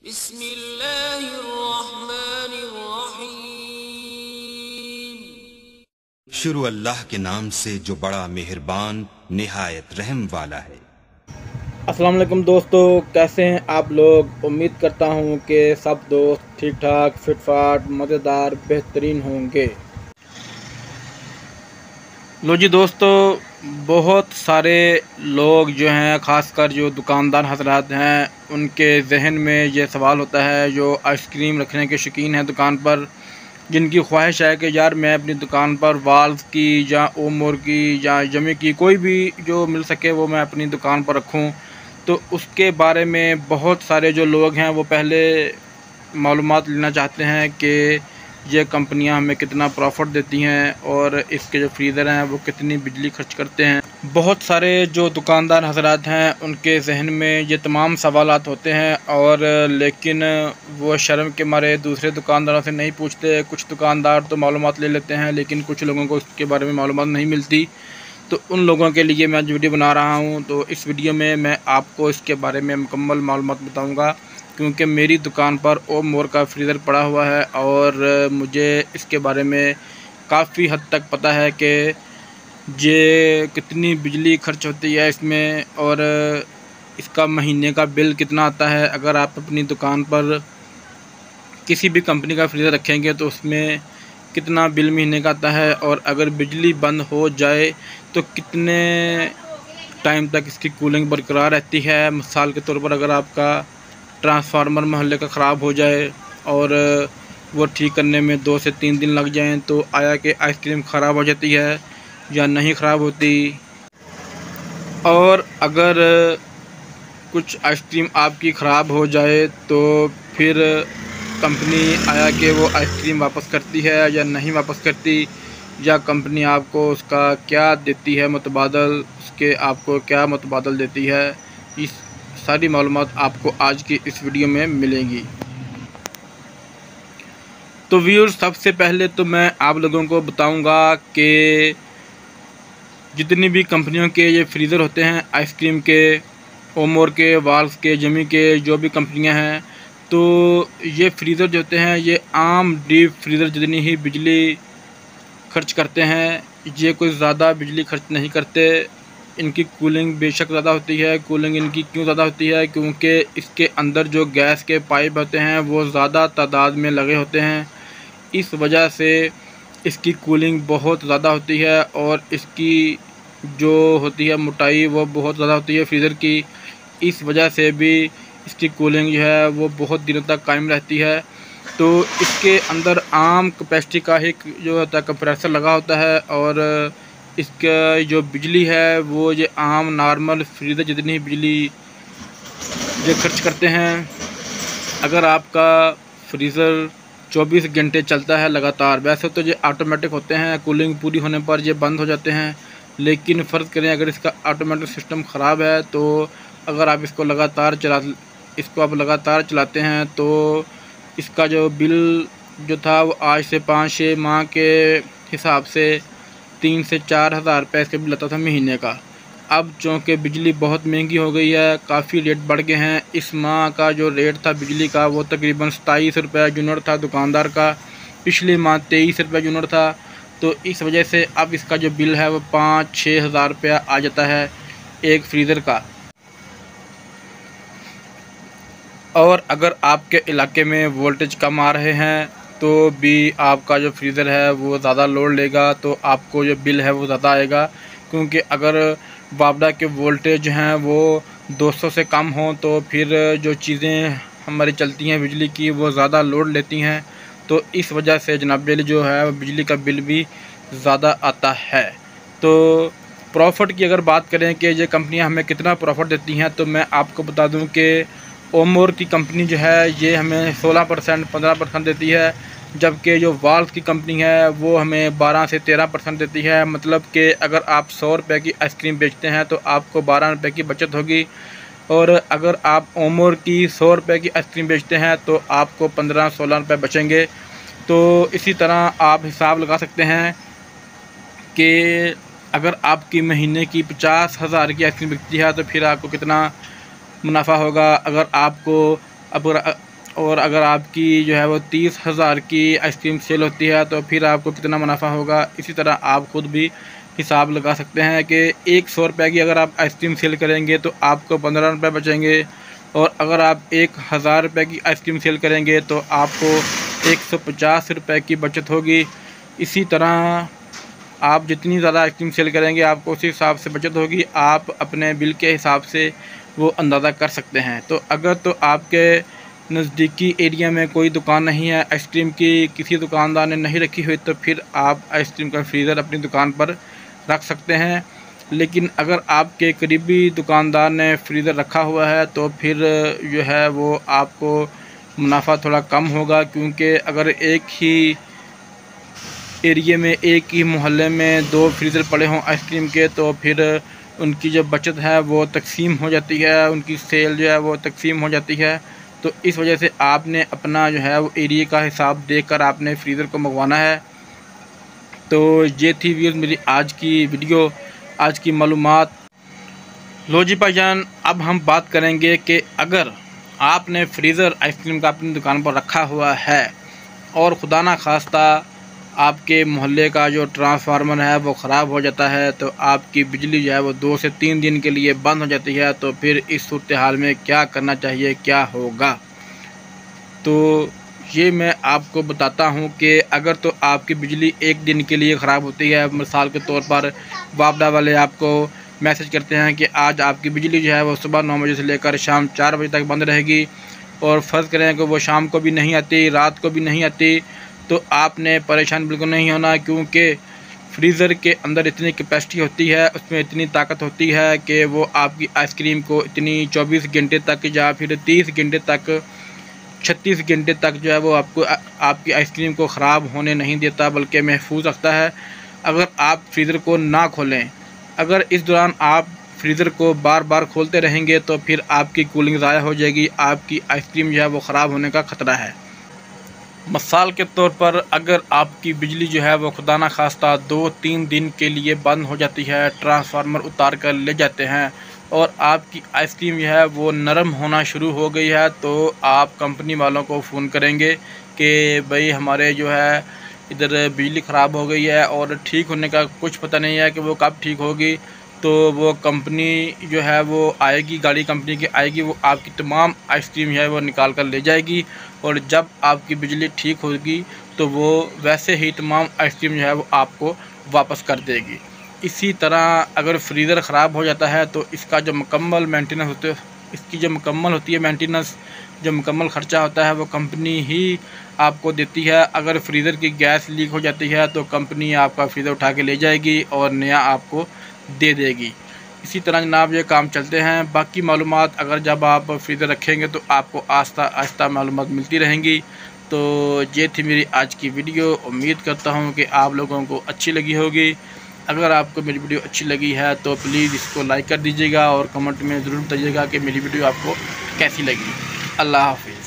बिस्मिल्लाहिर्रहमानिर्रहीम। शुरू अल्लाह के नाम से जो बड़ा मेहरबान निहायत रहम वाला है। अस्सलाम वालेकुम दोस्तों, कैसे हैं आप लोग। उम्मीद करता हूं कि सब दोस्त ठीक ठाक फिट फाट मज़ेदार बेहतरीन होंगे। लो जी दोस्तों, बहुत सारे लोग जो हैं, ख़ासकर जो दुकानदार हजरात हैं, उनके जहन में ये सवाल होता है, जो आइसक्रीम रखने के शौकीन हैं दुकान पर, जिनकी ख्वाहिश है कि यार मैं अपनी दुकान पर वाल्व की या ओमोर की या जमी की कोई भी जो मिल सके वो मैं अपनी दुकान पर रखूं। तो उसके बारे में बहुत सारे जो लोग हैं वो पहले मालूमात लेना चाहते हैं कि ये कंपनियां हमें कितना प्रॉफिट देती हैं और इसके जो फ्रीज़र हैं वो कितनी बिजली खर्च करते हैं। बहुत सारे जो दुकानदार हजरात हैं उनके जहन में ये तमाम सवालात होते हैं, और लेकिन वो शर्म के मारे दूसरे दुकानदारों से नहीं पूछते। कुछ दुकानदार तो मालूमात ले लेते हैं, लेकिन कुछ लोगों को इसके बारे में मालूमात नहीं मिलती। तो उन लोगों के लिए मैं वीडियो बना रहा हूं। तो इस वीडियो में मैं आपको इसके बारे में मुकम्मल मालूमात बताऊंगा, क्योंकि मेरी दुकान पर ओमोर का फ्रीज़र पड़ा हुआ है और मुझे इसके बारे में काफ़ी हद तक पता है कि ये कितनी बिजली खर्च होती है इसमें, और इसका महीने का बिल कितना आता है। अगर आप अपनी दुकान पर किसी भी कंपनी का फ्रीज़र रखेंगे तो उसमें कितना बिल महीने का आता है, और अगर बिजली बंद हो जाए तो कितने टाइम तक इसकी कूलिंग बरकरार रहती है। मिसाल के तौर पर अगर आपका ट्रांसफार्मर मोहल्ले का ख़राब हो जाए और वो ठीक करने में 2 से 3 दिन लग जाएं, तो आया कि आइसक्रीम ख़राब हो जाती है या नहीं ख़राब होती। और अगर कुछ आइसक्रीम आपकी ख़राब हो जाए तो फिर कंपनी आया कि वो आइसक्रीम वापस करती है या नहीं वापस करती, या कंपनी आपको उसका क्या देती है मुतबादल, उसके आपको क्या मुतबादल देती है। इस सारी मालूमात आपको आज की इस वीडियो में मिलेंगी। तो व्यूअर्स, सबसे पहले तो मैं आप लोगों को बताऊंगा कि जितनी भी कंपनियों के ये फ्रीज़र होते हैं, आइसक्रीम के, ओमोर के, वाल्व के, जमी के, जो भी कंपनियां हैं, तो ये फ्रीज़र जो होते हैं ये आम डीप फ्रीज़र जितनी ही बिजली खर्च करते हैं, ये कोई ज़्यादा बिजली खर्च नहीं करते। इनकी कूलिंग बेशक ज़्यादा होती है। कूलिंग इनकी क्यों ज़्यादा होती है? क्योंकि इसके अंदर जो गैस के पाइप होते हैं वो ज़्यादा तादाद में लगे होते हैं। इस वजह से इसकी कूलिंग बहुत ज़्यादा होती है, और इसकी जो होती है मोटाई वो बहुत ज़्यादा होती है फ्रीज़र की। इस वजह से भी इसकी कूलिंग जो है वो बहुत दिनों तक कायम रहती है। तो इसके अंदर आम कैपेसिटी का ही जो होता है कंप्रेसर लगा होता है, और इसका जो बिजली है वो ये आम नॉर्मल फ्रीज़र जितनी बिजली ये खर्च करते हैं। अगर आपका फ्रीज़र 24 घंटे चलता है लगातार, वैसे तो ये ऑटोमेटिक होते हैं, कूलिंग पूरी होने पर ये बंद हो जाते हैं, लेकिन फ़र्ज़ करें अगर इसका ऑटोमेटिक सिस्टम ख़राब है, तो अगर आप इसको आप लगातार चलाते हैं तो इसका जो बिल जो था वो आज से 5-6 माह के हिसाब से 3 से 4 हज़ार रुपये इसका बिल आता था महीने का। अब चूँकि बिजली बहुत महंगी हो गई है, काफ़ी रेट बढ़ गए हैं। इस माह का जो रेट था बिजली का वो तकरीबन 27 रुपये यूनिट था दुकानदार का। पिछले माह 23 रुपये यूनिट था। तो इस वजह से अब इसका जो बिल है वो 5-6 हज़ार रुपया आ जाता है एक फ्रीज़र का। और अगर आपके इलाके में वोल्टेज कम आ रहे हैं तो भी आपका जो फ्रीज़र है वो ज़्यादा लोड लेगा, तो आपको जो बिल है वो ज़्यादा आएगा। क्योंकि अगर बाबड़ा के वोल्टेज हैं वो 200 से कम हो तो फिर जो चीज़ें हमारी चलती हैं बिजली की वो ज़्यादा लोड लेती हैं। तो इस वजह से जनाब बिल जो है बिजली का बिल भी ज़्यादा आता है। तो प्रॉफिट की अगर बात करें कि ये कंपनियां हमें कितना प्रॉफिट देती हैं, तो मैं आपको बता दूं कि ओमोर की कंपनी जो है ये हमें 16% 15% देती है, जबकि जो वाल्व की कंपनी है वो हमें 12 से 13% देती है। मतलब कि अगर आप 100 रुपये की आइसक्रीम बेचते हैं तो आपको 12 रुपये की बचत होगी, और अगर आप ओमोर की 100 रुपये की आइसक्रीम बेचते हैं तो आपको 15-16 रुपये बचेंगे। तो इसी तरह आप हिसाब लगा सकते हैं कि अगर आपकी महीने की 50,000 की आइसक्रीम बिकती है तो फिर आपको कितना मुनाफा होगा। अगर और अगर आपकी जो है वो 30,000 की आइसक्रीम सेल होती है तो फिर आपको कितना मुनाफा होगा। इसी तरह आप ख़ुद भी हिसाब लगा सकते हैं कि 100 रुपये की अगर आप आइसक्रीम सेल करेंगे तो आपको 15 रुपये बचेंगे, और अगर आप 1000 रुपये की आइसक्रीम सेल करेंगे तो आपको 150 रुपये की बचत होगी। इसी तरह आप जितनी ज़्यादा आइसक्रीम सेल करेंगे आपको उसी हिसाब से बचत होगी। आप अपने बिल के हिसाब से वो अंदाज़ा कर सकते हैं। तो अगर तो आपके नज़दीकी एरिया में कोई दुकान नहीं है आइसक्रीम की, किसी दुकानदार ने नहीं रखी हुई, तो फिर आप आइसक्रीम का फ्रीज़र अपनी दुकान पर रख सकते हैं। लेकिन अगर आपके करीबी दुकानदार ने फ्रीज़र रखा हुआ है तो फिर जो है वो आपको मुनाफा थोड़ा कम होगा, क्योंकि अगर एक ही एरिए में, एक ही मोहल्ले में 2 फ्रीज़र पड़े हों आइसक्रीम के, तो फिर उनकी जो बचत है वो तकसीम हो जाती है, उनकी सेल जो है वो तकसीम हो जाती है। तो इस वजह से आपने अपना जो है वो एरिया का हिसाब देखकर आपने फ्रीज़र को मंगवाना है। तो ये थी व्यूअर्स मेरी आज की वीडियो, आज की मालूमात। लो जी भाईजान, अब हम बात करेंगे कि अगर आपने फ्रीज़र आइसक्रीम का अपनी दुकान पर रखा हुआ है और खुदा ना खास्ता आपके मोहल्ले का जो ट्रांसफार्मर है वो ख़राब हो जाता है, तो आपकी बिजली जो है वो 2 से 3 दिन के लिए बंद हो जाती है, तो फिर इस सूरत हाल में क्या करना चाहिए, क्या होगा। तो ये मैं आपको बताता हूँ कि अगर तो आपकी बिजली 1 दिन के लिए ख़राब होती है, मिसाल के तौर पर वापडा वाले आपको मैसेज करते हैं कि आज आपकी बिजली जो है वो सुबह 9 बजे से लेकर शाम 4 बजे तक बंद रहेगी, और फ़र्ज़ करें कि वो शाम को भी नहीं आती, रात को भी नहीं आती, तो आपने परेशान बिल्कुल नहीं होना, क्योंकि फ्रीज़र के अंदर इतनी कैपेसिटी होती है, उसमें इतनी ताकत होती है कि वो आपकी आइसक्रीम को इतनी 24 घंटे तक या फिर 30 घंटे तक, 36 घंटे तक जो है वो आपको आपकी आइसक्रीम को ख़राब होने नहीं देता, बल्कि महफूज रखता है। अगर आप फ्रीज़र को ना खोलें, अगर इस दौरान आप फ्रीज़र को बार बार खोलते रहेंगे तो फिर आपकी कूलिंग ज़ाया हो जाएगी, आपकी आइसक्रीम जो है वो ख़राब होने का ख़तरा है। मिसाल के तौर पर अगर आपकी बिजली जो है वो खुदा ना खास्ता 2-3 दिन के लिए बंद हो जाती है, ट्रांसफार्मर उतार कर ले जाते हैं और आपकी आइसक्रीम जो है वो नरम होना शुरू हो गई है, तो आप कंपनी वालों को फ़ोन करेंगे कि भाई हमारे जो है इधर बिजली ख़राब हो गई है और ठीक होने का कुछ पता नहीं है कि वो कब ठीक होगी। तो वो कंपनी जो है वो आएगी, गाड़ी कंपनी की आएगी, वो आपकी तमाम आइसक्रीम जो है वो निकाल कर ले जाएगी, और जब आपकी बिजली ठीक होगी तो वो वैसे ही तमाम आइसक्रीम जो है वो आपको वापस कर देगी। इसी तरह अगर फ्रीज़र ख़राब हो जाता है तो इसका जो मुकम्मल मेंटेनेंस होती है, इसकी जो मुकम्मल होती है मेंटेनेंस, जो मुकम्मल ख़र्चा होता है वो कंपनी ही आपको देती है। अगर फ्रीज़र की गैस लीक हो जाती है तो कंपनी आपका फ्रीज़र उठा के ले जाएगी और नया आपको दे देगी। इसी तरह जनाब ये काम चलते हैं। बाकी मालूमात अगर जब आप फ्रीज़र रखेंगे तो आपको आहिस्ता आहिस्ता मालूमात मिलती रहेंगी। तो ये थी मेरी आज की वीडियो, उम्मीद करता हूँ कि आप लोगों को अच्छी लगी होगी। अगर आपको मेरी वीडियो अच्छी लगी है तो प्लीज़ इसको लाइक कर दीजिएगा और कमेंट में ज़रूर बताइएगा कि मेरी वीडियो आपको कैसी लगी। अल्लाह हाफ़िज़।